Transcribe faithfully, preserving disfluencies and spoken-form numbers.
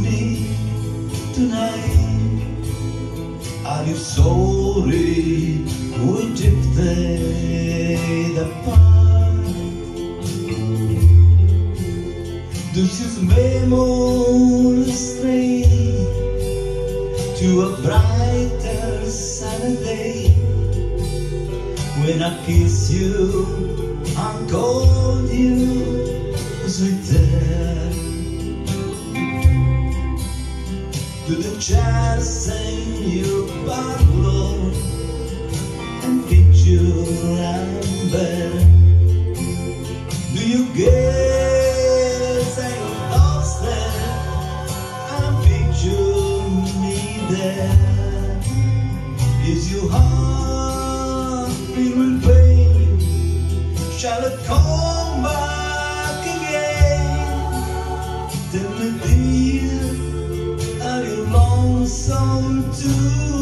me tonight? Are you sorry we drifted apart? Does your memory stray to a brighter Saturday when I kiss you and call you sweeter? Do the chairs sing your parlor and picture amber? Do you gaze at your doorstep and picture me there? Is your heart filled with pain? Shall it come back again? Tell me, dear, are you lonesome too?